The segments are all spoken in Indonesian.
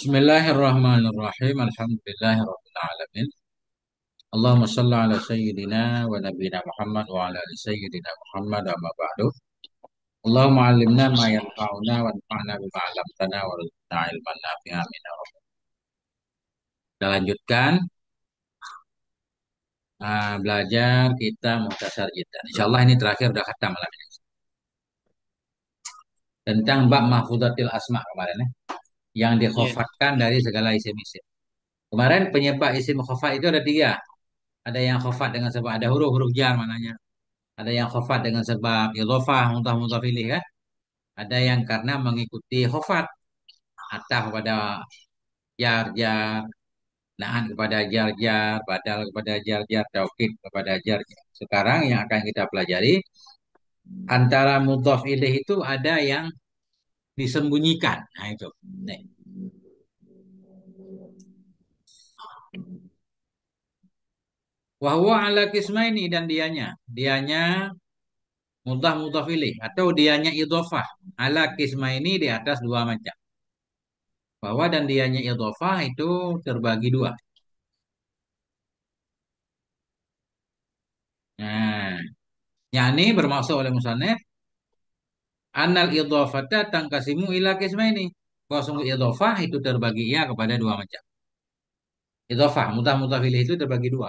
Bismillahirrahmanirrahim. Alhamdulillahirabbil alamin. Allahumma shalli ala sayyidina wa nabiyyina Muhammad wa ala ali sayyidina Muhammad amma ba'du. Allahumma 'allimna ma yanfa'una wanfa'na bima 'allamtana warzuqna ilman nafi'an amin ya rabbal. Kita lanjutkan belajar kita muhtasar jiddan. Insyaallah ini terakhir udah khatam malam ini. Tentang bab mahfuzatil asma kemarin ya, yang Iya, dikhafatkan dari segala isim-isim. Kemarin penyebab isim khafat itu ada tiga. Ada yang khafat dengan sebab ada huruf-huruf jar mananya. Ada yang khafat dengan sebab idhofah mudhaf mudhaf ilaih kan? Ada yang karena mengikuti khafat atah kepada jar jar, naat kepada jar jar, badal kepada jar jar, taukid kepada jar jar. Sekarang yang akan kita pelajari antara mudhaf ilaih itu ada yang disembunyikan. Nah itu. Nih. Wahwa ala kismaini dan dianya mudhaf mudhaf ilaih atau dianya idhofah ala kismaini di atas dua macam. Bahwa dan dianya idhofah itu terbagi dua. Nah, yakni bermaksud oleh musannif anal idhofata tangkasimu ila kismaini. Bahwa sungguh idhofah itu terbagi ia kepada dua macam. Idhofah, mutah mutah ilaih itu terbagi dua.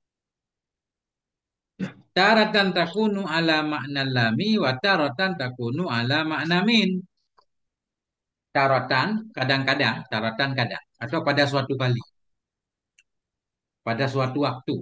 Taratan takunu ala makna lami wa taratan takunu ala makna min. Taratan kadang-kadang, taratan kadang atau pada suatu kali, pada suatu waktu.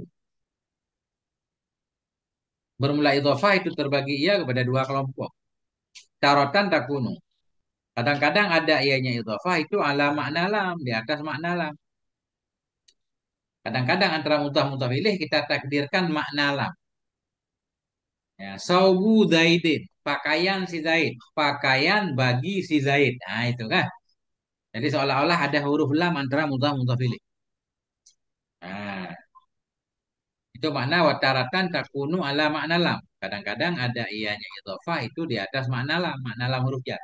Bermula idhofah itu terbagi ia kepada dua kelompok. Taratan takunu. Kadang-kadang ada ianya idhofah itu ala makna lam, di atas makna lam. Kadang-kadang antara mutah ilaih kita takdirkan makna lam. Ya, saubu Zaidin, pakaian si Zaid, pakaian bagi si Zaid. Nah, itu kan. Jadi seolah-olah ada huruf lam antara mutah ilaih. Nah, itu makna wataratan takunu ala makna lam. Kadang-kadang ada ianya idhofah itu di atas makna lam huruf jar.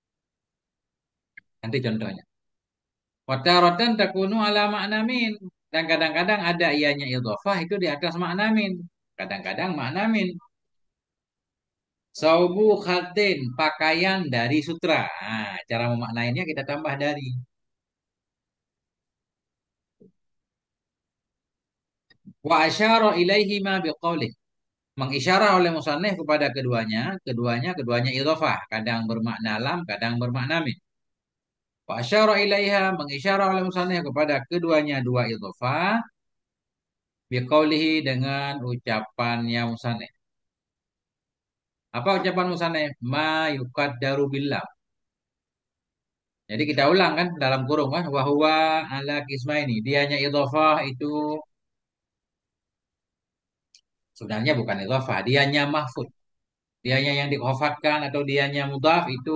Nanti contohnya. Wataratan takunu ala makna min. Dan kadang-kadang ada ianya idhofah itu di atas makna min. Kadang-kadang makna min. Saubu khatin, pakaian dari sutra. Nah, cara memaknainya kita tambah dari. Wa asyara ilaihima biqaulih. Mengisyarah oleh musannif kepada keduanya idhofah. Kadang bermakna lam, kadang bermakna min. Wa asyara ilaiha, mengisyarah oleh musannif kepada keduanya dua idhofah. Biqaulihi dengan ucapannya musannif. Apa ucapan musannif? Ma yukaddaru billah. Jadi kita ulang kan dalam kurung kan. Wahwa ala kisma ini. Dianya idhofah itu sebenarnya bukan idhofah, dianya mahfud. Dianya yang dikhofatkan atau dianya mudhaf itu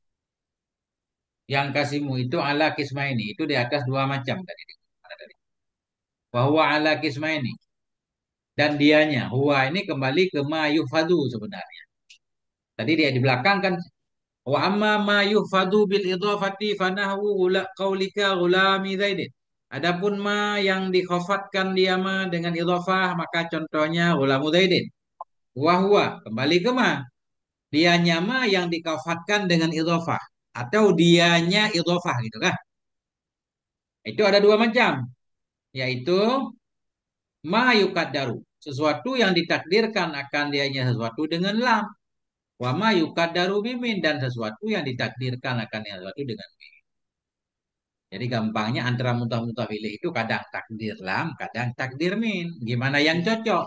yang kasihmu itu ala kisma ini. Itu di atas dua macam tadi. Bahwa ala kisma ini. Dan dianya. Huwa ini kembali ke ma yuhfadu sebenarnya. Tadi dia di belakang kan. Wa amma ma yuhfadu bil idhafati fanahu qaulika gulami zaidin. Adapun ma yang dikhofatkan dia ma dengan idhafah maka contohnya gulamu zaidin. Wahwa kembali ke ma. Dianya ma yang dikafatkan dengan idhofah atau dianya idhofah gitu kan. Itu ada dua macam, yaitu ma yukaddaru, sesuatu yang ditakdirkan akan dianya sesuatu dengan lam. Wa ma yukaddaru bimin dan sesuatu yang ditakdirkan akan dianya sesuatu dengan min. Jadi gampangnya antara mutah ilaih itu kadang takdir lam, kadang takdir min. Gimana yang cocok?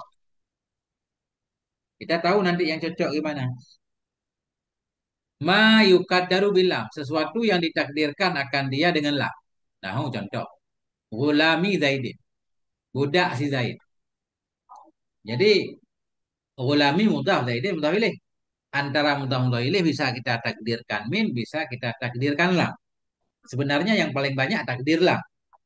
Kita tahu nanti yang cocok gimana. Ma yukaddaru bilam, sesuatu yang ditakdirkan akan dia dengan lam. Nah, contoh. Gulami Zaidin. Budak si Zaid. Jadi gulami mudhaf Zaidin mudhaf ilaih. Antara mudhaf ilaih bisa kita takdirkan min, bisa kita takdirkan lam. Sebenarnya yang paling banyak takdir lam.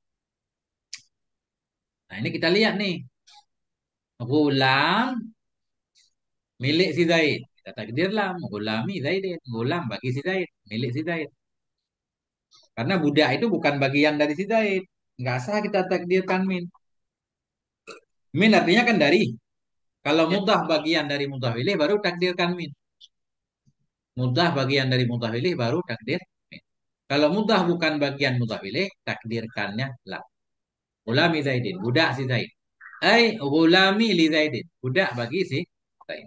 Nah, ini kita lihat nih. Gulam milik si Zaid. Kita takdir lam. Gulami Zaidin. Gulam bagi si Zaid. Milik si Zaid. Karena budak itu bukan bagian dari si Zaid. Nggak sah kita takdirkan min. Min artinya kan dari. Kalau Ya. mudah bagian dari mudah ilih baru takdirkan min. Mudah bagian dari mudah ilih baru takdir min. Kalau mudah bukan bagian mudah ilih, takdirkannya la. Gulami Zaidin, budak si Zaid. Gulami li Zaidin, budak bagi si Zaid.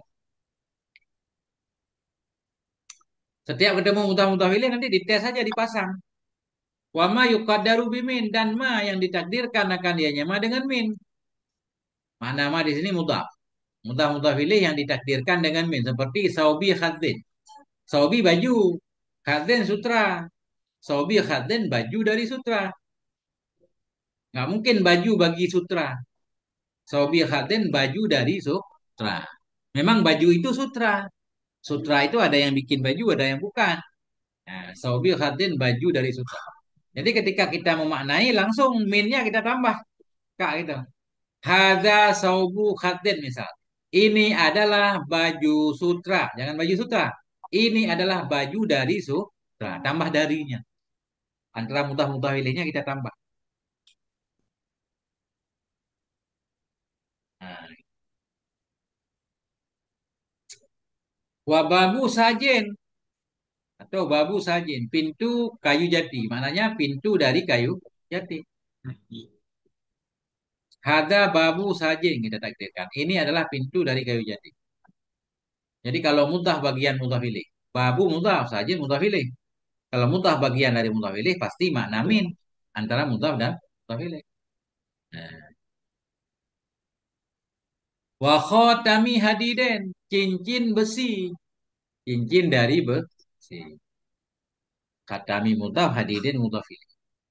Setiap ketemu mudah mudah ilih nanti dites saja dipasang. Wa ma yuqaddaru bimin dan ma yang ditakdirkan akan dianya ma dengan min. Mana ma di sini mudah. Mudah mudah ilih yang ditakdirkan dengan min seperti saubi khadzin. Saubi baju, khadzin sutra. Saubi khadzin baju dari sutra. Nggak mungkin baju bagi sutra. Saubi khadzin baju dari sutra. Memang baju itu sutra. Sutra itu ada yang bikin baju, ada yang bukan. Nah, saubi khadzin baju dari sutra. Jadi ketika kita memaknai langsung minnya kita tambah kak gitu. Hadza saubu khaddin misal. Ini adalah baju sutra. Jangan baju sutra. Ini adalah baju dari sutra. Tambah darinya. Antara mudah-mudah wilihnya kita tambah. Nah, wababu sajen atau babu sajen. Pintu kayu jati. Maknanya pintu dari kayu jati. Hadza babu sajen kita takdirkan. Ini adalah pintu dari kayu jati. Jadi kalau mudah bagian mudah wilih. Babu mudah, sajen mudah wilih. Kalau mudah bagian dari mudah wilih pasti makna min antara mudah dan mudah wilih. Nah, wa khatami hadiden, cincin besi, cincin dari besi. Khatami mudah, hadiden mudah wilih.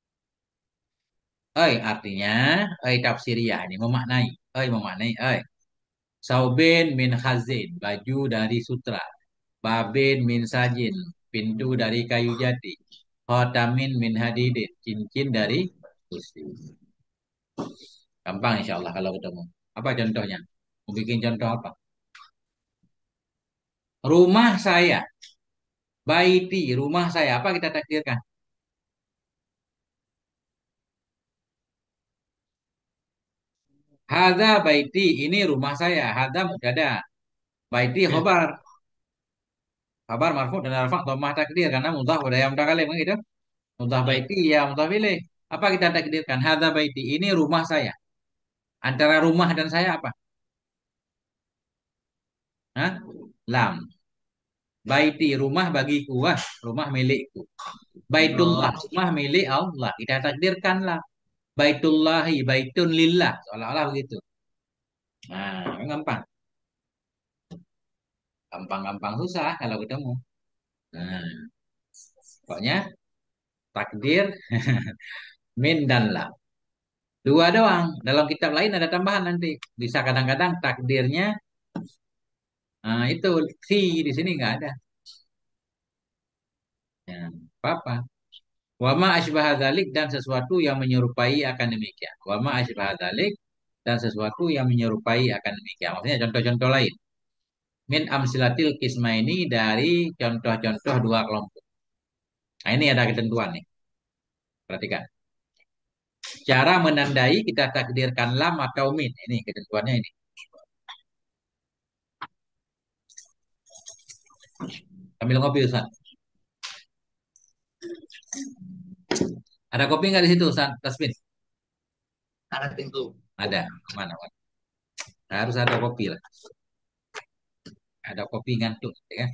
Artinya, tafsiriyah ini memaknai, memaknai, sauben min khazin, baju dari sutra. Babin min sajin, pintu dari kayu jati. Khatamin min hadidin, cincin dari besi. Gampang insya Allah kalau ketemu. Apa contohnya? Mau bikin contoh apa? Rumah saya. Baiti, rumah saya. Apa kita takdirkan? Hadza baiti, ini rumah saya. Hadza mubtada. Baiti Ya. khobar. Kabar marfu dan rafa dhammah takdir karena mudhaf udah yang mutakalim kan gitu. Mudhaf Ya. baiti ya mudhaf ilaih. Apa kita takdirkan? Hadza baiti, ini rumah saya. Antara rumah dan saya apa? Hah? Lam. Baiti, rumah bagiku. Wah, rumah milikku. Baitullah, Oh, rumah milik Allah. Kita takdirkanlah. Baitullahi, baitun lillah. Seolah-olah begitu. Nah, kan gampang. Gampang-gampang susah kalau ketemu. Nah, pokoknya takdir, min dan lam. Dua doang. Dalam kitab lain ada tambahan nanti. Bisa kadang-kadang takdirnya, itu si di sini nggak ada. Ya, apa-apa. Wama asbah dzalik dan sesuatu yang menyerupai akan demikian. Wama asbah dzalik dan sesuatu yang menyerupai akan demikian. Maksudnya contoh-contoh lain. Min amsilatil kisma ini dari contoh-contoh dua kelompok. Nah, ini ada ketentuan nih. Perhatikan. Cara menandai kita takdirkan lam atau min. Ini ketentuannya ini. Sambil ngopi Ustaz. Ada kopi nggak di situ Ustaz? Tasbih. ada pintu. Ada. Mana? Harus ada kopi lah. Ada kopi ngantuk. Ya.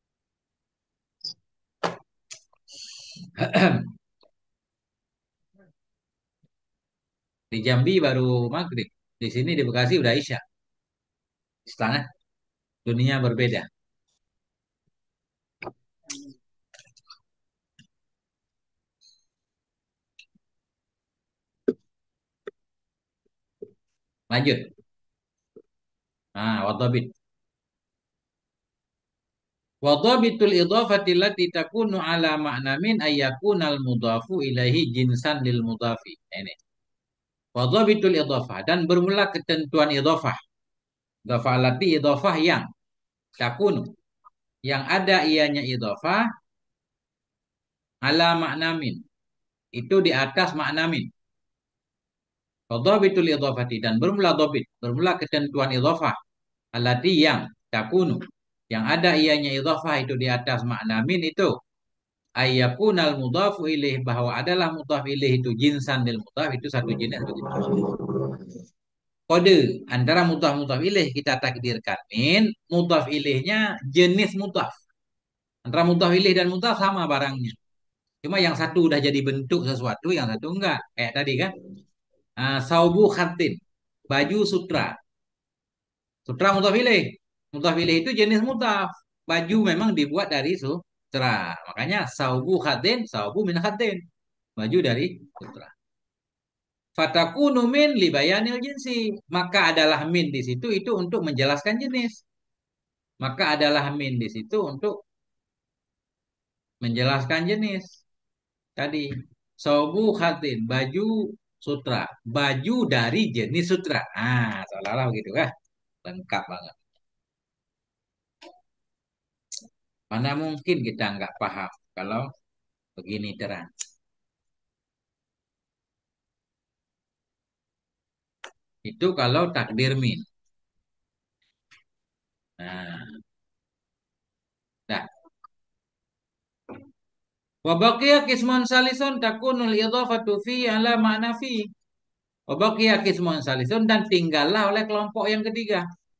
Di Jambi baru maghrib. Di sini di Bekasi udah Isya. Setengah dunia berbeda. Lanjut. Nah, wadhabit. Wadhabitul idhafati allati takunu ala ma'na min ayyakunal mudhafu ilaihi jinsan lil mudhafi. Ini. Wadhabitul idhafah dan bermula ketentuan idhafah. Idhafah allati idhafah yang takunu yang ada ianya idhafah ala makna min itu di atas makna min. Wadhabitul idhafati dan bermula dhabit, bermula ketentuan idhafah allati yang takunu yang ada ianya idhafah itu di atas makna min itu ayyakunal mudhafu ilaih bahwa adalah mudhaf ilaih itu jinsan lil mudhaf itu satu jenis bagi mudhaf. Kode antara mudhaf mudhaf ilaih kita takdirkan min mudhaf ilaihnya jenis mudhaf. Antara mudhaf ilaih dan mudhaf sama barangnya. Cuma yang satu udah jadi bentuk sesuatu, yang satu enggak. Kayak tadi kan. Saubu khatin. Baju sutra. Sutra mudhaf ilaih. Mudhaf ilaih itu jenis mudhaf. Baju memang dibuat dari sutra. Makanya saubu khatin, saubu min khatin. Baju dari sutra. Fatakunu min libayanil jinsi. Maka adalah min di situ itu untuk menjelaskan jenis. Maka adalah min di situ untuk menjelaskan jenis. Tadi sobu khatin baju sutra, baju dari jenis sutra. Seolah-olah begitu kan? Lengkap banget. Mana mungkin kita nggak paham kalau begini terang. Itu kalau takdir min. Nah, dah. Wa baqiya qismun salisun takunul idhafatu fi ala ma'na fi. Wa baqiya qismun salisun dan tinggallah oleh kelompok yang ketiga.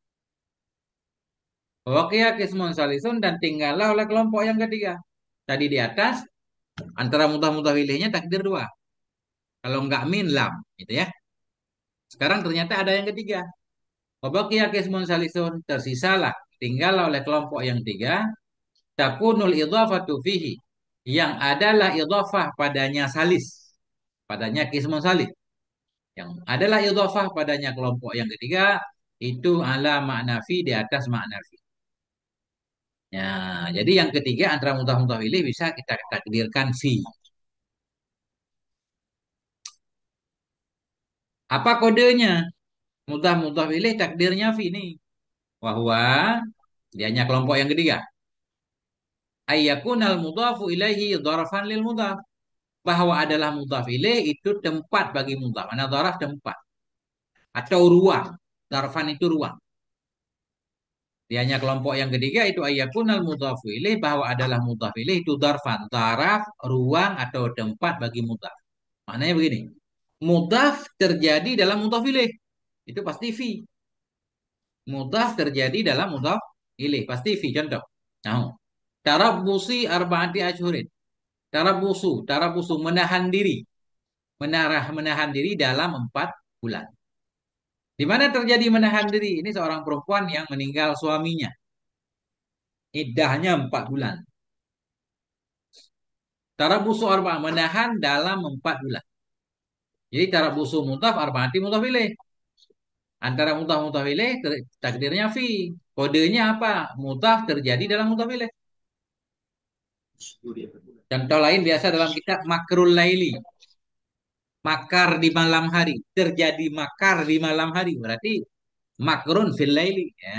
Wa baqiya qismun salisun dan tinggallah oleh kelompok yang ketiga. Tadi di atas antara mutah-mutah pilihnya takdir dua. Kalau enggak min lam, gitu ya. Sekarang ternyata ada yang ketiga. Wabaqiya qismun salisun, tersisalah, tinggal oleh kelompok yang tiga, takunul idhafatu fihi, yang adalah idhafah padanya salis, padanya qismun salis. Yang adalah idhafah padanya kelompok yang ketiga, itu ala makna fi di atas makna fi. Ya, jadi yang ketiga antara mutah-mutah pilih bisa kita takdirkan fi. Apa kodenya? Mutah-mutah pilih takdirnya fi nih. Wahwa dianya kelompok yang ketiga. Ayyakunal mudhafu ilaihi dzarfan lil mudhaf. Bahwa adalah mudhaf ilaih itu tempat bagi mudhaf. Mana dzaraf tempat atau ruang. Dzarfan itu ruang. Dianya kelompok yang ketiga itu ayyakunal mudhafu ilaih bahwa adalah mudhaf ilaih itu dzarfan, dzaraf, ruang atau tempat bagi mudhaf. Maknanya begini. Mudhaf terjadi dalam mudhaf ilaih. Itu pasti fi. Mudhaf terjadi dalam mudhaf ilaih, pasti fi. Contoh. Nah, tarabbusi arba'ati asyhurin. Tarabusu menahan diri, menahan diri dalam 4 bulan. Di mana terjadi menahan diri? Ini seorang perempuan yang meninggal suaminya. Iddahnya 4 bulan. Tarabusu arba menahan dalam 4 bulan. Jadi tarabusu mutaf arbaati mutaf ilaih. Antara mutaf ilaih takdirnya fi. Kodenya apa? Mutaf terjadi dalam mutaf ilaih. Contoh lain biasa dalam kitab makrul laili. Makar di malam hari. Terjadi makar di malam hari. Berarti makrun fil laili. Ya.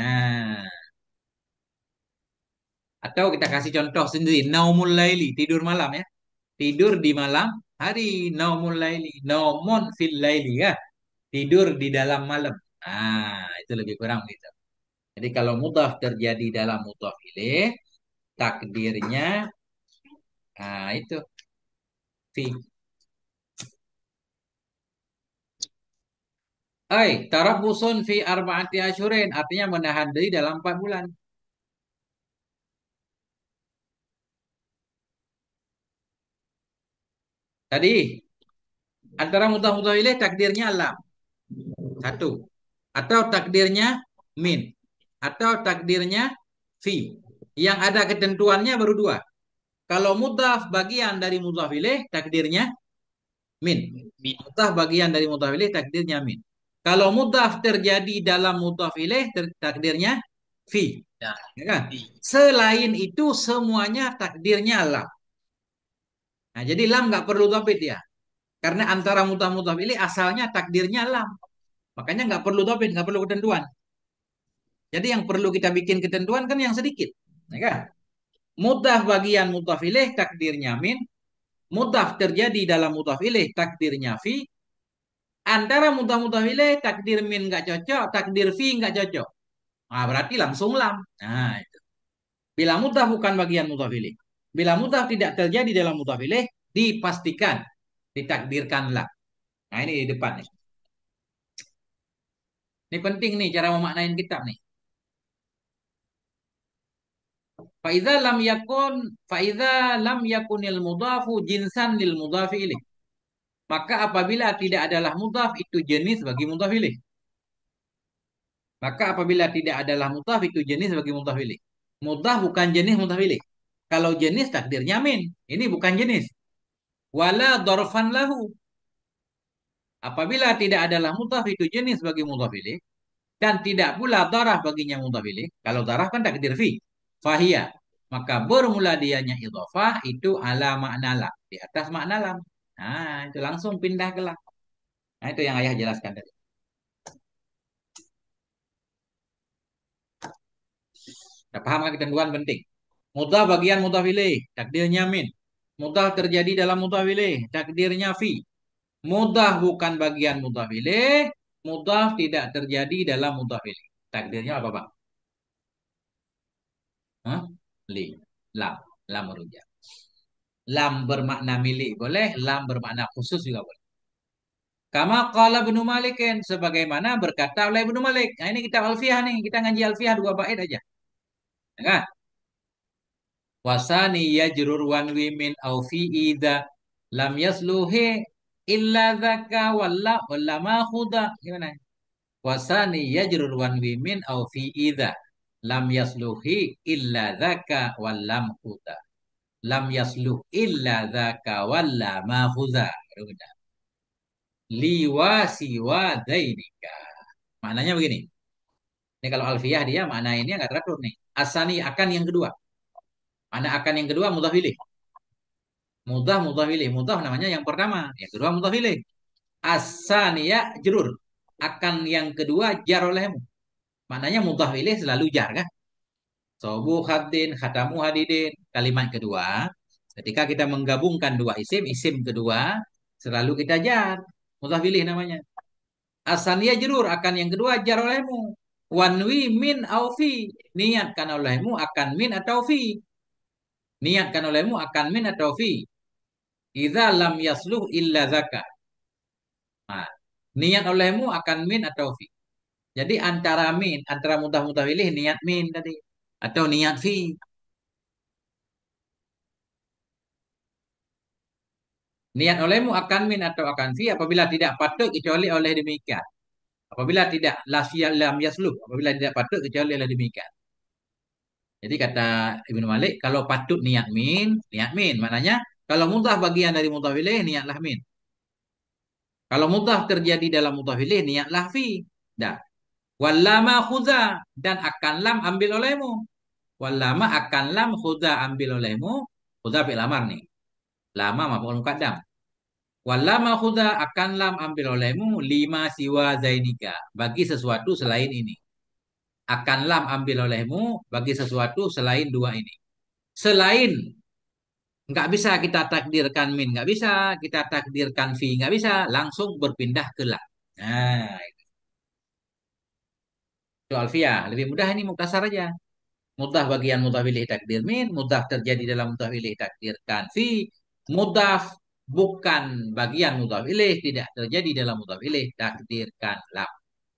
Atau kita kasih contoh sendiri. Naumul laili. Tidur malam ya. Tidur di malam hari. Naumul laili. Naumun fil laili ya. Tidur di dalam malam. Itu lebih kurang gitu. Jadi kalau mudhaf terjadi dalam mudhaf ilaih, takdirnya itu fi. Tarabbusun fi arba'ati asyurin artinya menahan diri dalam 4 bulan. Tadi antara mudhaf ilaih takdirnya lam. Satu. Atau takdirnya min. Atau takdirnya fi. Yang ada ketentuannya baru dua. Kalau mudhaf bagian dari mudhaf ilaih takdirnya min. Mudhaf bagian dari mudhaf ilaih takdirnya min. Kalau mudhaf terjadi dalam mudhaf ilaih takdirnya fi. Ya kan? Selain itu semuanya takdirnya lam. Nah, jadi lam nggak perlu dhabit ya. Karena antara mudhaf ilaih asalnya takdirnya lam. Makanya nggak perlu dhabit, nggak perlu ketentuan. Jadi yang perlu kita bikin ketentuan kan yang sedikit. Ya kan? Mudhaf bagian mudhaf ilaih takdirnya min. Mudhaf terjadi dalam mudhaf ilaih takdirnya fi. Antara mudhaf ilaih takdir min nggak cocok, takdir fi nggak cocok. Nah, berarti langsung lam. Nah, itu. Bila mudhaf bukan bagian mudhaf ilaih. Bila mudhaf tidak terjadi dalam mudhaf ilaih, dipastikan ditakdirkan lam. Nah, ini di depan nih. Ini penting nih cara memaknain kitab nih. Faidza lam yakun faidza lam yakunil mudhafu jinsan lil mudhafi ilaih. Maka apabila tidak adalah mudhaf itu jenis bagi mudhaf ilaih. Maka apabila tidak adalah mudhaf itu jenis bagi mudhaf ilaih. Mudhaf bukan jenis mudhaf ilaih. Kalau jenis takdirnya min. Ini bukan jenis. Wala dorfan lahu. Apabila tidak adalah mudhaf itu jenis bagi mudhaf ilaih. Dan tidak pula darah baginya mudhaf ilaih. Kalau darah kan takdir fi. Fahiyah. Maka bermula dianya idhofah itu ala makna lam. Di atas makna lam. Nah, itu langsung pindah ke lam. Nah, itu yang ayah jelaskan tadi. Kita paham kan ketentuan penting. Mudhaf bagian mudhaf ilaih, takdirnya min. Mudhaf terjadi dalam mudhaf ilaih, takdirnya fi. Mudhaf bukan bagian mudhaf ilaih, mudhaf tidak terjadi dalam mudhaf ilaih. Takdirnya apa, Bang? Hah? Li, lam, lam merujuk. Lam bermakna milik boleh, lam bermakna khusus juga boleh. Kama qala Ibnu Malikin sebagaimana berkata oleh Ibnu Malik. Nah, ini kitab Alfiyah nih, kita ngaji Alfiyah dua bait aja. Ya kan? Wasani yajrur wanwi min au fi idza lam yasluhi illa dzaka walla ma khuda. Gimana? Wasani yajrur wanwi min au fi idza lam yasluhi illa dzaka wallam khuda. Lam yasluh illa dzaka walla ma khuda. Liwa siwa dainika. Maknanya begini. Ini kalau alfiyah dia makna ini nggak teratur nih. Asani akan yang kedua. Mana akan yang kedua mudhaf ilaih. Mudah mudah pilih. Mudah namanya yang pertama. Yang kedua mudah pilih. Asaniyah jerur. Akan yang kedua jar olehmu. Maknanya mudah pilih selalu jar kan. Sobu hadin, khatamu hadidin. Kalimat kedua. Ketika kita menggabungkan dua isim. Isim kedua. Selalu kita jar. Mudah pilih namanya. Asaniyah jerur. Akan yang kedua jar olehmu. Wanwi min aufi. Niatkan olehmu akan min atau fi. Niatkan olehmu akan min atau fi. Idza lam yasluh illa zaka. Nah, niat olehmu akan min atau fi. Jadi antara min, antara mudah pilih niat min tadi. Atau niat fi. Niat olehmu akan min atau akan fi apabila tidak patut kecuali oleh demikian. Apabila tidak lam yasluh. Apabila tidak patut kecuali oleh demikian. Jadi kata Ibnu Malik, kalau patut niat min, niat min. Maknanya kalau mudah bagian dari mudah pilih, niatlah min. Kalau mudah terjadi dalam mudah pilih, niatlah fi. Dah. Wallama khuza dan akan lam ambil olehmu. Wallama akan lam khuza ambil olehmu. Khuza fi'il amar nih. Lama maf'ul muqaddam. Wallama khuza akan lam ambil olehmu lima siwa zainika. Bagi sesuatu selain ini. Akan lam ambil olehmu bagi sesuatu selain dua ini. Selain nggak bisa kita takdirkan min, nggak bisa kita takdirkan fi, nggak bisa langsung berpindah ke lam. Nah, itu alfiah. Lebih mudah ini muktasar aja. Mudah bagian mudah pilih takdir min, mudah terjadi dalam mudah pilih takdirkan fi, mudah bukan bagian mudah pilih tidak terjadi dalam mudah pilih takdirkan lam.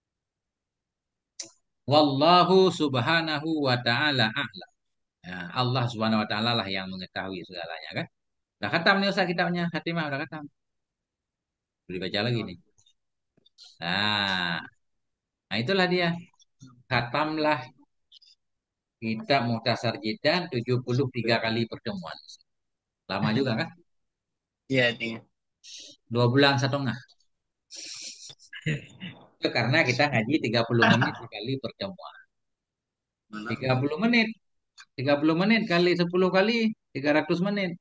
Wallahu subhanahu wa ta'ala a'lam. Ya, Allah subhanahu wa ta'ala lah yang mengetahui segalanya kan. Udah khatam nih Ustaz kitabnya, Hatimah udah khatam. Boleh baca lagi nih. Nah, nah itulah dia. Khatamlah kitab Muhtasar Jidan 73 kali pertemuan. Lama juga kan? Iya, iya. 2 bulan 1,5. Itu karena kita ngaji 30 menit sekali pertemuan. 30 menit. 30 menit kali 10 kali 300 menit.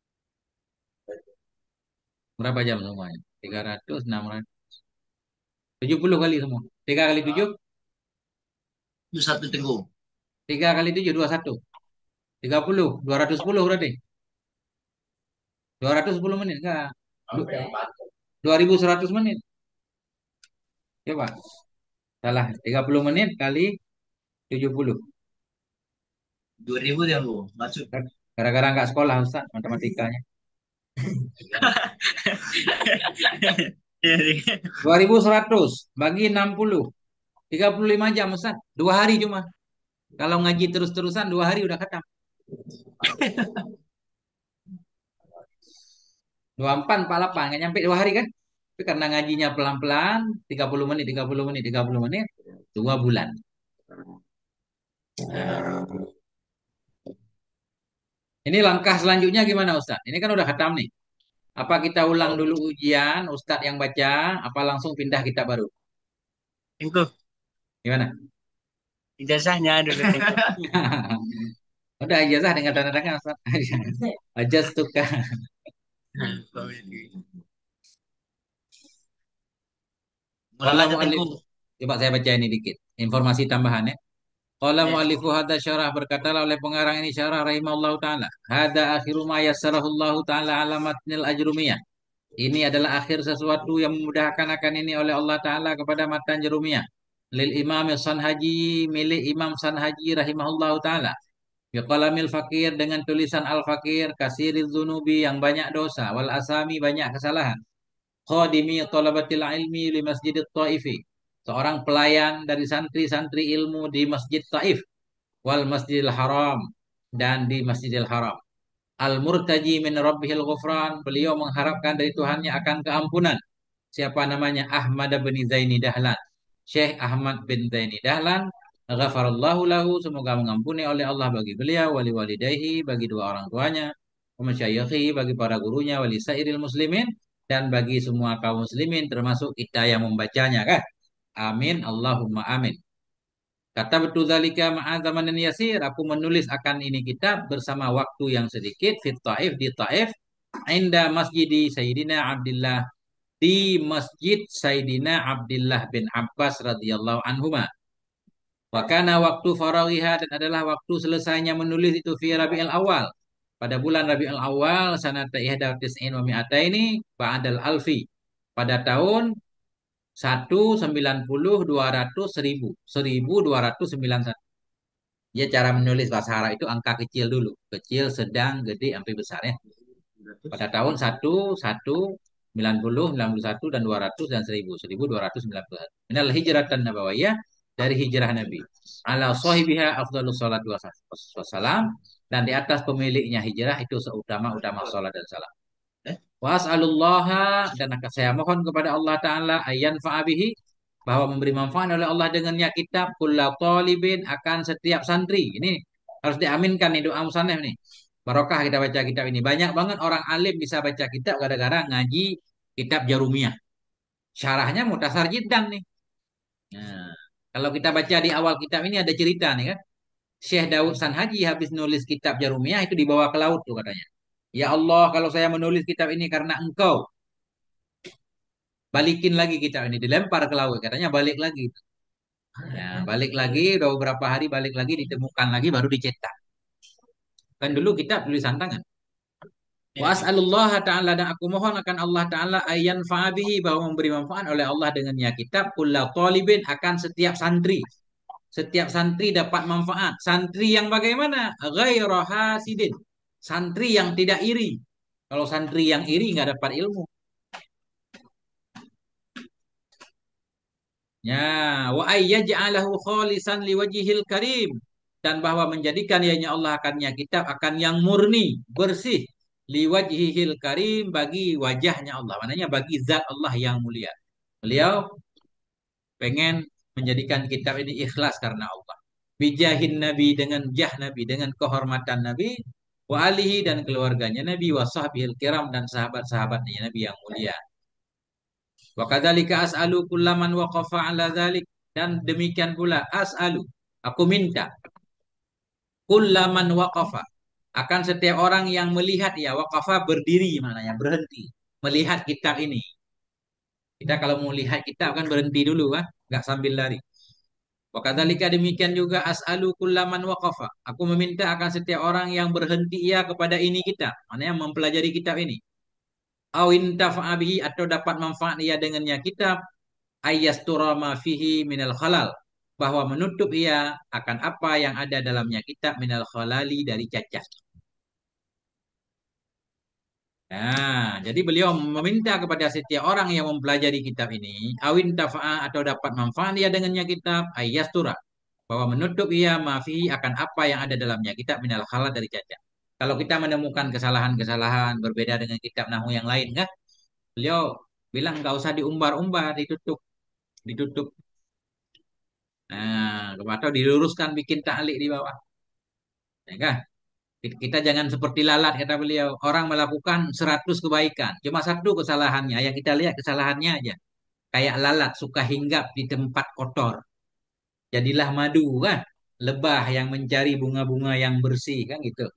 Berapa jam semuanya? 300, 600. 70 kali semua. 3 kali 7, Itu satu teguh. 3 kali 7, 21. 30, 210 berarti. 210 menit enggak? 2100 menit. Coba. Salah. 30 menit kali 70. 2000 dia lu. Masuk. Gara-gara nggak sekolah Ustaz matematikanya. Iya, iya. 2100 bagi 60. 35 jam Ustaz. 2 hari cuma. Kalau ngaji terus-terusan 2 hari udah khatam. 24, 48 nggak nyampe 2 hari kan? Tapi karena ngajinya pelan-pelan, 30 menit, 30 menit, 30 menit, 2 bulan. Ini langkah selanjutnya gimana Ustaz? Ini kan udah khatam nih. Apa kita ulang Oh, dulu ujian, Ustadz yang baca, apa langsung pindah kitab baru? Tengku. Gimana? Ijazahnya dulu Tengku. Udah ijazah dengan tanda tangan Ustaz. Aja suka. Mulai Qala aja mu'allif. Tengku. Coba saya baca ini dikit. Informasi tambahan ya. Qala Ya. mu'allifu hadza syarah berkatalah oleh pengarang ini syarah rahimahullahu taala. Hadza akhiru ma yassarahullahu taala ala matnil ajrumiyah. Ini adalah akhir sesuatu yang memudahkan akan ini oleh Allah taala kepada matan Jurumiyah. Lil Imam Sanhaji milik Imam Sanhaji rahimahullahu taala. Biqalamil fakir dengan tulisan al-fakir kasiriz zunubi yang banyak dosa wal asami banyak kesalahan. Khadimi talabatil ilmi li Masjidit Taifi. Seorang pelayan dari santri-santri ilmu di Masjid Taif wal Masjidil Haram dan di Masjidil Haram. Al-murtaji min rabbihil ghufran. Beliau mengharapkan dari Tuhannya akan keampunan. Siapa namanya? Ahmad bin Zaini Dahlan. Syekh Ahmad bin Zaini Dahlan. Ghafarallahu lahu. Semoga mengampuni oleh Allah bagi beliau. Wali walidayhi. Bagi dua orang tuanya. Wa masyayikhi. Bagi para gurunya. Wali sairil muslimin. Dan bagi semua kaum muslimin. Termasuk kita yang membacanya kan. Amin. Allahumma amin. Kata betul zalika ma'azaman dan yasir. Aku menulis akan ini kitab bersama waktu yang sedikit. Fit Taif. Di Taif. Inda masjidi Sayyidina Abdullah di Masjid Sayyidina Abdullah bin Abbas radhiyallahu anhuma. Wakana waktu faraghiha dan adalah waktu selesainya menulis itu fi Rabiul Awal. Pada bulan Rabiul Awal sanata ihda tis'in wa mi'ataini ba'dal alfi. Pada tahun 190 200 1000 1291. Ya cara menulis bahasa Arab itu angka kecil dulu, kecil, sedang, gede, sampai besar ya. Pada tahun 90, 91 dan 200 dan 1291. Minal hijratan nabawiyah dari hijrah Nabi. Ala sahibiha afdhalus salatu wassalam dan di atas pemiliknya hijrah itu seutama-utama salat dan salam. Was'alullaha dan akan saya mohon kepada Allah Ta'ala ayyan fa'abihi bahwa memberi manfaat oleh Allah dengannya kitab kulla talibin akan setiap santri. Ini harus diaminkan nih doa musannaf nih. Barokah kita baca kitab ini. Banyak banget orang alim bisa baca kitab gara-gara ngaji kitab Jarumiyah. Syarahnya mutasar jiddan nih. Nah, kalau kita baca di awal kitab ini ada cerita nih kan. Syekh Daud Sanhaji habis nulis kitab Jarumiyah itu dibawa ke laut tuh katanya. Ya Allah, kalau saya menulis kitab ini karena engkau, balikin lagi kitab ini. Dilempar ke laut. Katanya balik lagi. Ya, balik lagi, udah beberapa hari balik lagi, ditemukan lagi, baru dicetak. Kan dulu kitab tulisan tangan. Wa Ya. as'alullah ta'ala dan aku mohon akan Allah ta'ala ayyan fa'abihi bahwa memberi manfaat oleh Allah dengannya kitab kulla talibin akan setiap santri. Setiap santri dapat manfaat. Santri yang bagaimana? Ghaira hasidin. Santri yang tidak iri. Kalau santri yang iri nggak dapat ilmu. Ya, wa ayyaj'alahu khalisan liwajhil karim dan bahwa menjadikan ianya Allah akannya kitab akan yang murni, bersih liwajhil karim bagi wajahnya Allah. Maknanya bagi zat Allah yang mulia. Beliau pengen menjadikan kitab ini ikhlas karena Allah. Bijahin Nabi dengan jah Nabi dengan kehormatan Nabi wa alihi dan keluarganya Nabi wa sahbihil kiram dan sahabat-sahabatnya Nabi yang mulia. Wa kadzalika as'alu kullaman waqafa ala dzalik dan demikian pula as'alu aku minta kullaman waqafa akan setiap orang yang melihat ya waqafa berdiri maknanya berhenti melihat kitab ini. Kita kalau mau lihat kitab kan berhenti dulu kan, nggak sambil lari. Wa kadzalika demikian juga as'alu kullaman waqafa. Aku meminta akan setiap orang yang berhenti ia kepada ini kitab. Mana yang mempelajari kitab ini. Au intafa'a bihi atau dapat manfaat ia dengannya kitab. Ayyastura ma fihi minal khalal. Bahwa menutup ia akan apa yang ada dalamnya kitab minal khalali dari cacat. Nah, jadi beliau meminta kepada setiap orang yang mempelajari kitab ini, awin tafa'a atau dapat manfaat ia dengannya kitab, ayyastura, bahwa menutup ia maafi akan apa yang ada dalamnya kitab minal khalat dari cacat. Kalau kita menemukan kesalahan-kesalahan berbeda dengan kitab nahu yang lain, kan? Beliau bilang nggak usah diumbar-umbar, ditutup, ditutup. Nah, atau diluruskan bikin ta'liq di bawah. Ya kan? Kita jangan seperti lalat kata beliau. Orang melakukan 100 kebaikan. Cuma satu kesalahannya. Yang kita lihat kesalahannya aja. Kayak lalat suka hinggap di tempat kotor. Jadilah madu kan. Lebah yang mencari bunga-bunga yang bersih kan gitu.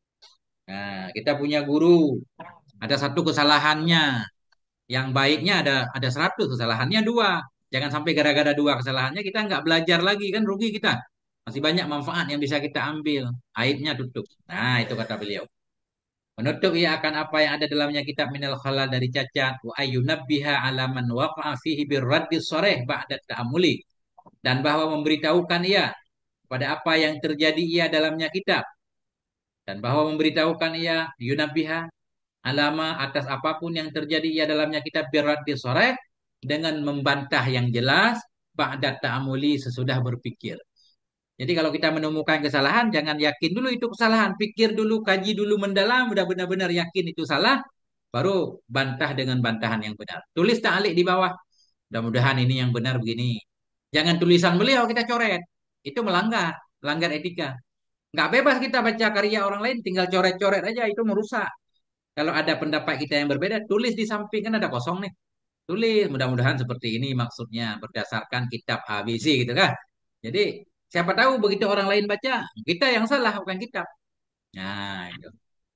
Nah, kita punya guru. Ada satu kesalahannya. Yang baiknya ada 100. Kesalahannya dua. Jangan sampai gara-gara dua kesalahannya kita nggak belajar lagi kan rugi kita. Masih banyak manfaat yang bisa kita ambil. Aibnya tutup. Nah, itu kata beliau. Menutup ia akan apa yang ada dalamnya kitab minal khalal dari cacat wa ayyunabbiha ala man waqa'a fihi birraddi sharih ba'da ta'amuli dan bahwa memberitahukan ia pada apa yang terjadi ia dalamnya kitab dan bahwa memberitahukan ia yunabbiha alama atas apapun yang terjadi ia dalamnya kitab birraddi sharih dengan membantah yang jelas ba'da ta'amuli sesudah berpikir. Jadi kalau kita menemukan kesalahan, jangan yakin dulu itu kesalahan. Pikir dulu, kaji dulu mendalam, udah benar-benar yakin itu salah, baru bantah dengan bantahan yang benar. Tulis ta'liq di bawah. Mudah-mudahan ini yang benar begini. Jangan tulisan beliau kita coret. Itu melanggar, melanggar etika. Nggak bebas kita baca karya orang lain, tinggal coret-coret aja, itu merusak. Kalau ada pendapat kita yang berbeda, tulis di samping, kan ada kosong nih. Tulis, mudah-mudahan seperti ini maksudnya, berdasarkan kitab ABC gitu kan. Jadi, siapa tahu begitu orang lain baca, kita yang salah, bukan kitab. Nah, itu.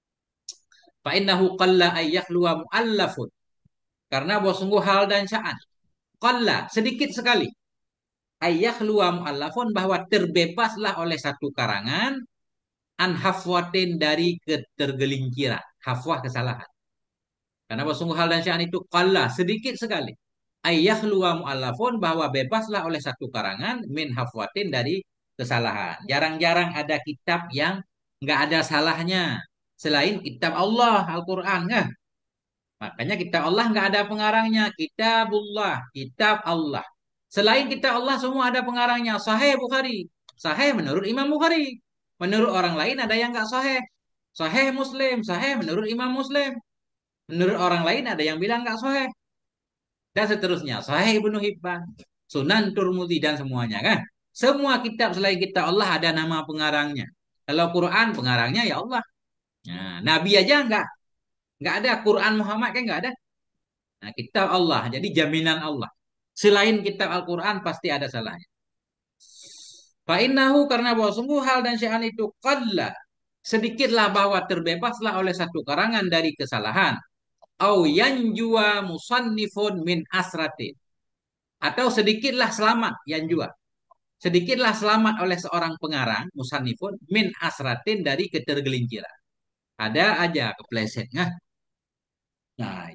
Fa'innahu qalla ayyakluwa mu'allafun. Karena bahwa sungguh hal dan sya'an. Qalla, sedikit sekali. Ayyakluwa mu'allafun bahwa terbebaslah oleh satu karangan an hafwatin dari ketergelinciran. Hafwah kesalahan. Karena bahwa sungguh hal dan sya'an itu qalla, sedikit sekali. Ayyakluwa mu'allafun bahwa bebaslah oleh satu karangan min hafwatin dari kesalahan. Jarang-jarang ada kitab yang nggak ada salahnya. Selain kitab Allah, Al-Quran. Nah, makanya kitab Allah nggak ada pengarangnya. Kitabullah, kitab Allah. Selain kitab Allah semua ada pengarangnya. Sahih Bukhari. Sahih menurut Imam Bukhari. Menurut orang lain ada yang nggak sahih. Sahih Muslim. Sahih menurut Imam Muslim. Menurut orang lain ada yang bilang nggak sahih. Dan seterusnya. Sahih Ibnu Hibban. Sunan Turmudi dan semuanya kan. Semua kitab selain kitab Allah ada nama pengarangnya. Kalau Quran pengarangnya ya Allah. Nah, Nabi aja nggak ada Quran Muhammad kan nggak ada. Nah, kitab Allah, jadi jaminan Allah. Selain kitab Al-Quran pasti ada salahnya. Fa'innahu karena bahwa sungguh hal dan sya'an itu qalla. Sedikitlah bahwa terbebaslah oleh satu karangan dari kesalahan. Au yanjua musannifun min asratin. Atau sedikitlah selamat yanjua. Sedikitlah selamat oleh seorang pengarang musannifun min asratin dari ketergelinciran. Ada aja kepleset. Nah,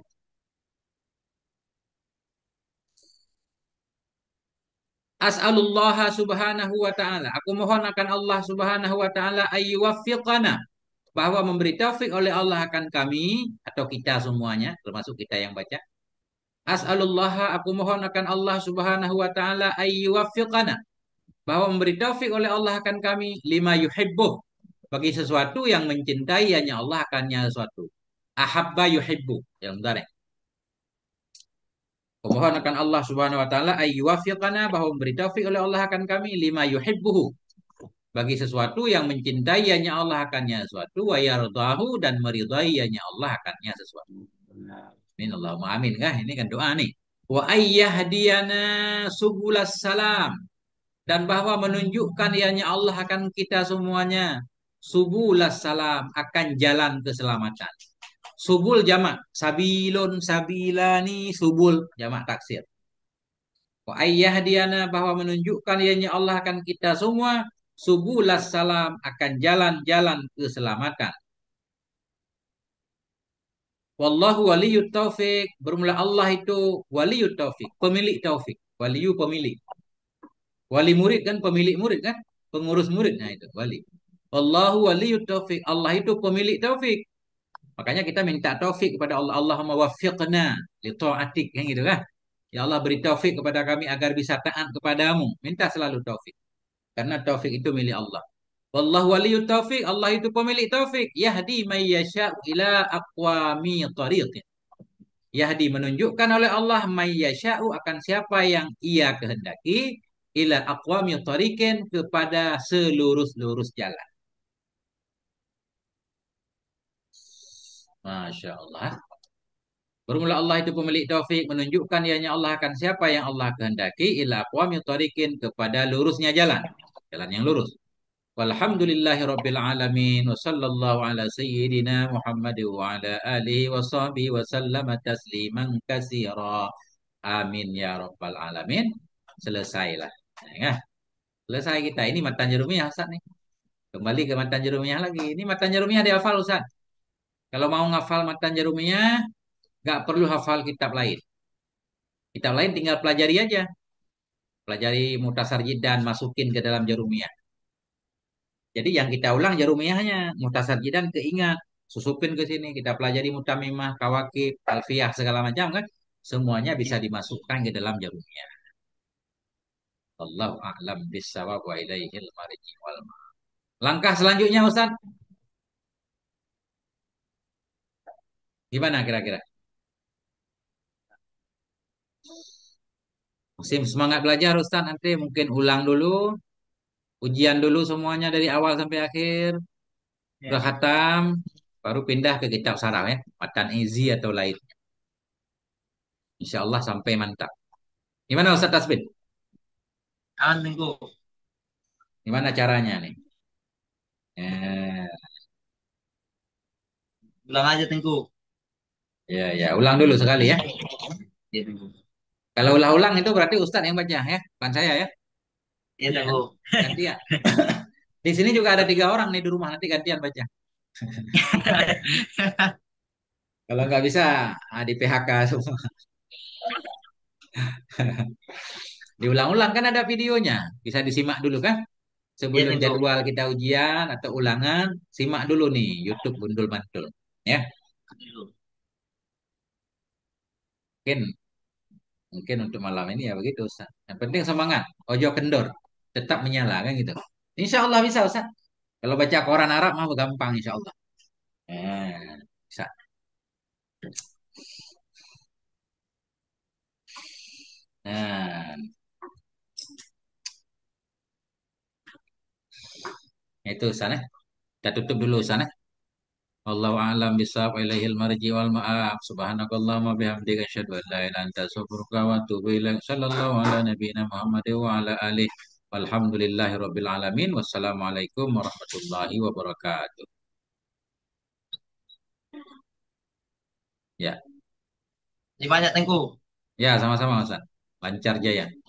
as'alullah subhanahu wa ta'ala. Aku mohon akan Allah subhanahu wa ta'ala ayyuwaffiqana. Bahwa memberi taufik oleh Allah akan kami. Atau kita semuanya. Termasuk kita yang baca. As'alullah aku mohon akan Allah subhanahu wa ta'ala ayyuwaffiqana. Bahwa memberi taufik oleh Allah akan kami. Lima yuhibbuh. Bagi sesuatu yang mencintai hanya Allah akannya sesuatu. Ahabba yuhibbu. Yang benar. Kumohon akan Allah subhanahu wa ta'ala ayyuwafiqana bahwa memberi taufik oleh Allah akan kami lima yuhibbuhu. Bagi sesuatu yang mencintai hanya Allah akannya sesuatu. Wa yardahu dan meridai hanya Allah akannya sesuatu. Amin Allahumma amin. Ini kan doa nih. Wa ayyahdiyana subulas salam. Dan bahwa menunjukkan ianya Allah akan kita semuanya. Subulas salam akan jalan keselamatan. Subul jamak. Sabilun, sabilani, subul jamak taksir. Wa ayyahdiana bahwa menunjukkan ianya Allah akan kita semua subulas salam akan jalan-jalan keselamatan. Wallahu waliyut taufik. Bermula Allah itu waliyut taufik, pemilik taufik. Waliyu pemilik. Wali murid kan pemilik murid kan? Pengurus murid. Nah itu wali. Wallahu waliyut taufik. Allah itu pemilik taufik. Makanya kita minta taufik kepada Allah. Allahumma waffiqna li ta'atik. Yang gitu kan? Ya Allah beri taufik kepada kami agar bisa taat kepadamu. Minta selalu taufik. Karena taufik itu milik Allah. Wallahu waliyut taufik. Allah itu pemilik taufik. Yahdi may yasha'u ila aqwami tariqin. Yahdi menunjukkan oleh Allah may yasha'u akan siapa yang ia kehendaki ila aqwami tariqin kepada selurus-lurus jalan. Masya Allah. Bermula Allah itu pemilik taufik menunjukkan ianya Allah akan siapa yang Allah kehendaki ila aqwami tariqin kepada lurusnya jalan. Jalan yang lurus. Walhamdulillahi rabbil alamin wa sallallahu ala sayyidina Muhammad wa ala alihi wa sahbihi wa sallama tasliman katsira. Amin ya rabbal alamin. Selesailah. Ya, selesai kita. Ini matan jerumiyah Ustaz nih. Kembali ke matan jerumiyah lagi. Ini matan jerumiyah dihafal Ustaz. Kalau mau ngafal matan jerumiyah, nggak perlu hafal kitab lain. Kitab lain tinggal pelajari aja. Pelajari mutasar jidan, masukin ke dalam jerumiyah. Jadi yang kita ulang jarumiyahnya, muhtasar jidan keingat, susupin ke sini, kita pelajari mutamimah, kawakib, alfiyah segala macam kan, semuanya bisa dimasukkan ke dalam jarumiyah. Allahu a'lam bissawab wa ilaihil marji wal ma'ab. Langkah selanjutnya Ustaz, gimana kira-kira? Musim semangat belajar Ustaz, nanti mungkin ulang dulu, ujian dulu semuanya dari awal sampai akhir, udah Ya. khatam, baru pindah ke kitab sarah ya, matan izi atau lain. Insya Allah sampai mantap. Gimana Ustaz Tasbih? Aman Tengku. Gimana caranya nih? Eh, Ulang aja Tengku. ya, ya, ulang dulu sekali ya. Iya Tengku. Kalau ulang-ulang itu berarti Ustadz yang baca ya, bukan saya ya. Iya Tengku. Gantian. Di sini juga ada 3 orang nih di rumah, nanti gantian baca. Kalau nggak bisa, di PHK semua. Diulang-ulang kan ada videonya, bisa disimak dulu kan. Iya Sebelum Tengku. jadwal kita ujian atau ulangan, simak dulu nih YouTube Gundul Mantul. Ya, mungkin mungkin untuk malam ini ya begitu Ustaz. Yang penting semangat, ojo kendor, tetap menyala kan gitu. Insya Allah bisa Ustaz. Kalau baca koran Arab mah gampang insya Allah. Bisa. Nah, itu sana. Kita tutup dulu sana. Wallahu a'lam bishawab ilaihil marji wal ma'ab. Subhanakallahumma bihamdika asyhadu an la ilaha illa anta astaghfiruka wa atubu ilaik. Sallallahu ala nabiyyina Muhammad wa ala alihi. Walhamdulillahi rabbil alamin. Wassalamualaikum warahmatullahi wabarakatuh. Ya, Terima kasih Tengku. ya sama-sama Ustaz. Lancar jaya.